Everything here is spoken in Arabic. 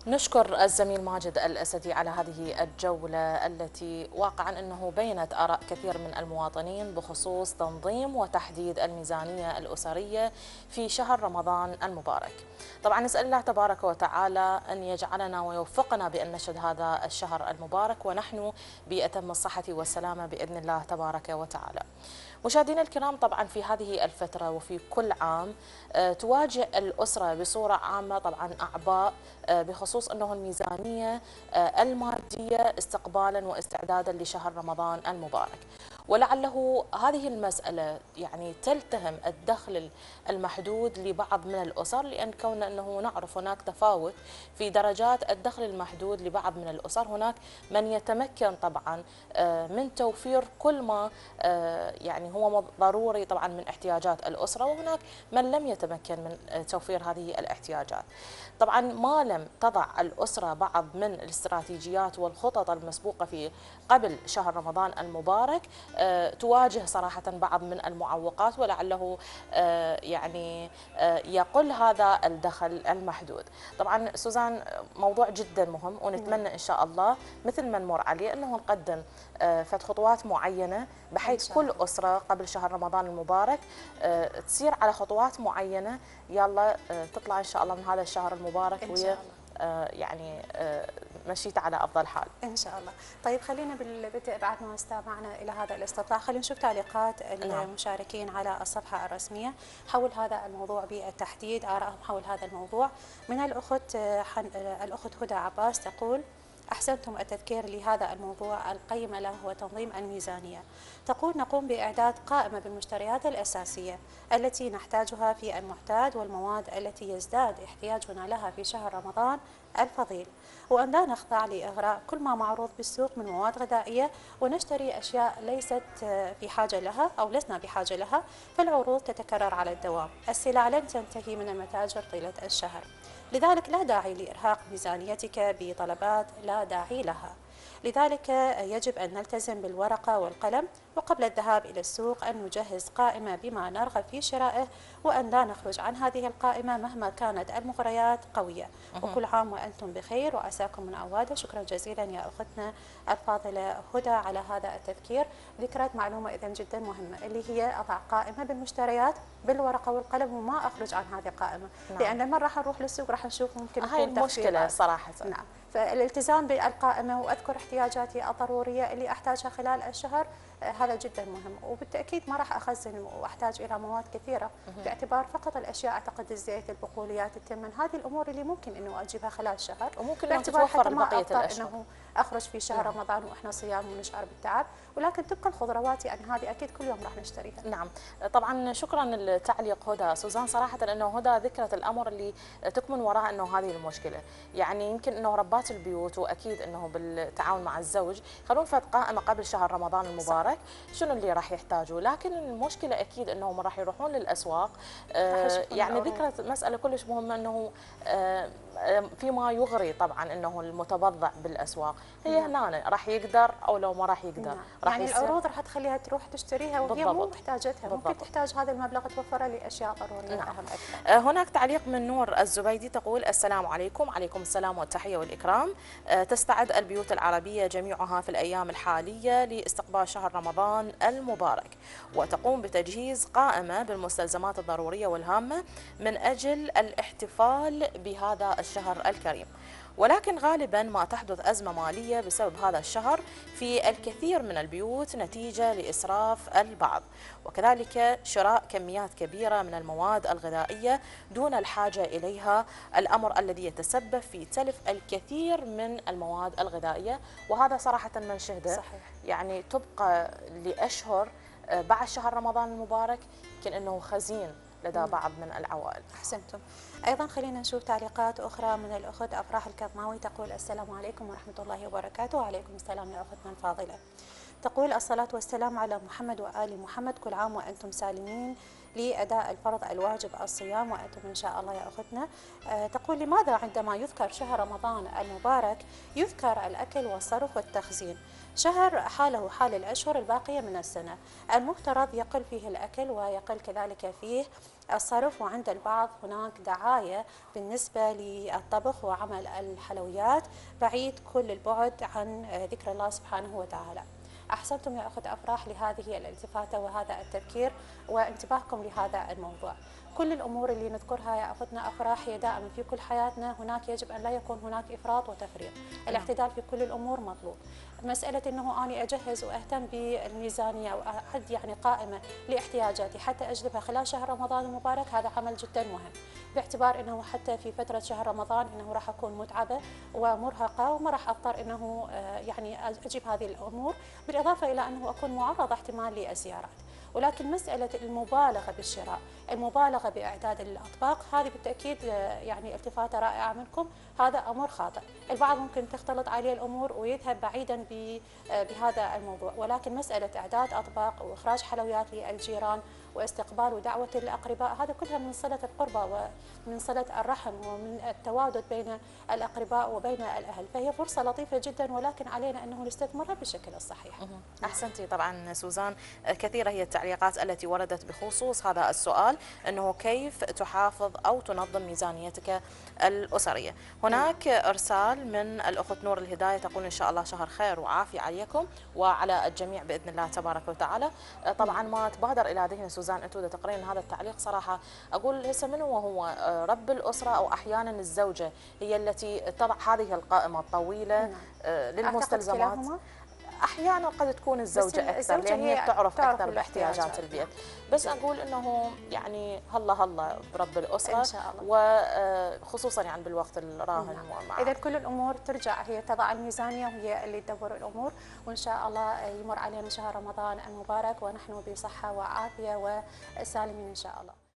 نشكر الزميل ماجد الأسدي على هذه الجولة التي واقعا أنه بينت آراء كثير من المواطنين بخصوص تنظيم وتحديد الميزانية الأسرية في شهر رمضان المبارك. طبعا نسأل الله تبارك وتعالى أن يجعلنا ويوفقنا بأن نشهد هذا الشهر المبارك ونحن بأتم الصحة والسلامة بإذن الله تبارك وتعالى. مشاهدينا الكرام، طبعا في هذه الفترة وفي كل عام تواجه الأسرة بصورة عامة طبعا أعباء بخصوص أنه الميزانية المادية استقبالا واستعدادا لشهر رمضان المبارك. ولعله هذه المسألة يعني تلتهم الدخل المحدود لبعض من الأسر، لأن كون أنه نعرف هناك تفاوت في درجات الدخل المحدود لبعض من الأسر. هناك من يتمكن طبعا من توفير كل ما يعني هو ضروري طبعا من احتياجات الأسرة، وهناك من لم يتمكن من توفير هذه الاحتياجات. طبعا ما لم تضع الأسرة بعض من الاستراتيجيات والخطط المسبوقة في قبل شهر رمضان المبارك تواجه صراحة بعض من المعوقات، ولعله يعني يقل هذا الدخل المحدود. طبعا سوزان، موضوع جدا مهم، ونتمنى إن شاء الله مثل ما نمر عليه أنه نقدم فد خطوات معينة بحيث كل أسرة قبل شهر رمضان المبارك تسير على خطوات معينة، يلا تطلع إن شاء الله من هذا الشهر المبارك وهي يعني مشيت على أفضل حال إن شاء الله. طيب خلينا بالبدء بعد ما استمعنا إلى هذا الاستطلاع خلينا نشوف تعليقات المشاركين على الصفحة الرسمية حول هذا الموضوع بالتحديد، آرائهم حول هذا الموضوع. من الأخت هدى عباس تقول: أحسنتم التذكير لهذا الموضوع القيم له هو تنظيم الميزانية. تقول: نقوم بإعداد قائمة بالمشتريات الأساسية التي نحتاجها في المعتاد والمواد التي يزداد احتياجنا لها في شهر رمضان الفضيل، وأن لا نخضع لإغراء كل ما معروض بالسوق من مواد غذائية ونشتري أشياء ليست في حاجة لها أو لسنا بحاجة لها، فالعروض تتكرر على الدوام. السلع لن تنتهي من المتاجر طيلة الشهر، لذلك لا داعي لإرهاق ميزانيتك بطلبات لا داعي لها. لذلك يجب أن نلتزم بالورقة والقلم، وقبل الذهاب إلى السوق أن نجهز قائمة بما نرغب في شرائه، وأن لا نخرج عن هذه القائمة مهما كانت المغريات قوية. وكل عام وأنتم بخير وعساكم من عوادة. شكرا جزيلا يا أختنا الفاضلة هدى على هذا التذكير. ذكرت معلومة إذا جدا مهمة، اللي هي أضع قائمة بالمشتريات بالورقة والقلم وما أخرج عن هذه القائمة. لأن لما راح نروح للسوق راح نشوف ممكن هاي المشكلة صراحة. نعم، فالالتزام بالقائمة وأذكر احتياجاتي الضرورية اللي أحتاجها خلال الشهر، هذا جدا مهم. وبالتأكيد ما راح أخزن وأحتاج إلى مواد كثيرة، باعتبار فقط الأشياء أعتقد الزيت، البقوليات، التمن، هذه الأمور اللي ممكن إنه أجيبها خلال الشهر، وممكن أن تتوفر بقية الأشهر. إنه أخرج في شهر رمضان وإحنا صيام ونشعر بالتعب، ولكن تبقى الخضروات يعني هذه أكيد كل يوم راح نشتريها. نعم، طبعا شكرا للتعليق هدى سوزان صراحة، لأنه هدى ذكرت الأمر اللي تكمن وراء أنه هذه المشكلة. يعني يمكن أنه ربات البيوت وأكيد أنه بالتعاون مع الزوج خلون فد قائمة قبل شهر رمضان المبارك شنو اللي راح يحتاجوه، لكن المشكلة أكيد أنهم راح يروحون للأسواق. يعني ذكرت مسألة كلش مهمة، أنه فيما يغري طبعا أنه المتبضع بالأسواق هي هنا راح يقدر أو لو ما راح يقدر. راح يعني العروض راح تخليها تروح تشتريها وهي مو محتاجتها، ممكن تحتاج هذا المبلغ توفره لأشياء ضرورية. نعم. أهم أكثر. هناك تعليق من نور الزبيدي تقول: السلام عليكم. عليكم السلام والتحية والإكرام. تستعد البيوت العربية جميعها في الأيام الحالية لاستقبال شهر رمضان المبارك، وتقوم بتجهيز قائمة بالمستلزمات الضرورية والهامة من أجل الاحتفال بهذا الشهر الكريم. ولكن غالبا ما تحدث أزمة مالية بسبب هذا الشهر في الكثير من البيوت نتيجة لإسراف البعض، وكذلك شراء كميات كبيرة من المواد الغذائية دون الحاجة إليها، الأمر الذي يتسبب في تلف الكثير من المواد الغذائية. وهذا صراحة ما نشهده. صحيح. يعني تبقى لأشهر بعد شهر رمضان المبارك يمكن أنه خزين لدى بعض من العوائل. أحسنتم. أيضا خلينا نشوف تعليقات أخرى من الأخت أفراح الكظماوي تقول: السلام عليكم ورحمة الله وبركاته. وعليكم السلام يا أختنا الفاضلة. تقول: الصلاة والسلام على محمد وآل محمد، كل عام وأنتم سالمين لأداء الفرض الواجب الصيام وأنتم إن شاء الله يا أختنا. تقول: لماذا عندما يذكر شهر رمضان المبارك يذكر الأكل والصرف والتخزين؟ شهر حاله حال الأشهر الباقية من السنة، المفترض يقل فيه الأكل ويقل كذلك فيه الصرف، وعند البعض هناك دعاية بالنسبة للطبخ وعمل الحلويات بعيد كل البعد عن ذكر الله سبحانه وتعالى. أحسنتم يا أخت أفراح لهذه الالتفاتة وهذا التذكير وانتباهكم لهذا الموضوع. كل الأمور اللي نذكرها يا أختنا أفراح هي دائما في كل حياتنا، هناك يجب أن لا يكون هناك إفراط وتفريط، الاعتدال في كل الأمور مطلوب. مسألة أنه أنا أجهز وأهتم بالميزانية أو أعد يعني قائمة لاحتياجاتي حتى أجلبها خلال شهر رمضان المبارك، هذا عمل جدا مهم، باعتبار أنه حتى في فترة شهر رمضان أنه راح أكون متعبة ومرهقة وما راح أضطر أنه يعني أجيب هذه الأمور، بالإضافة إلى أنه أكون معرضة احتمال للزيارات. ولكن مسألة المبالغة بالشراء، المبالغة بإعداد الأطباق، هذه بالتأكيد يعني التفاتة رائعة منكم، هذا أمر خاطئ. البعض ممكن تختلط عليه الأمور ويذهب بعيدا بهذا الموضوع، ولكن مسألة إعداد أطباق وإخراج حلويات للجيران واستقبال ودعوة الأقرباء، هذا كلها من صلة القربى ومن صلة الرحم ومن التوادد بين الأقرباء وبين الأهل، فهي فرصة لطيفة جدا، ولكن علينا أنه نستثمرها بالشكل الصحيح. أحسنتي. طبعا سوزان، كثيرة هي التعليقات التي وردت بخصوص هذا السؤال، أنه كيف تحافظ أو تنظم ميزانيتك الأسرية. هناك إرسال من الأخت نور الهداية تقول: إن شاء الله شهر خير وعافية عليكم وعلى الجميع بإذن الله تبارك وتعالى. طبعا ما تبادر إلى ذهن سوزان أنتو تقرين هذا التعليق، صراحة أقول هسه من وهو رب الأسرة أو أحيانا الزوجة هي التي تضع هذه القائمة الطويلة للمستلزمات. احيانا قد تكون الزوجه اكثر لان هي بتعرف اكثر باحتياجات البيت، بس اقول انه يعني هلا برب الاسره إن شاء الله. وخصوصا يعني بالوقت الراهن. اذا كل الامور ترجع هي تضع الميزانيه وهي اللي تدبر الامور، وان شاء الله يمر علينا شهر رمضان المبارك ونحن بصحه وعافيه وسالمين ان شاء الله.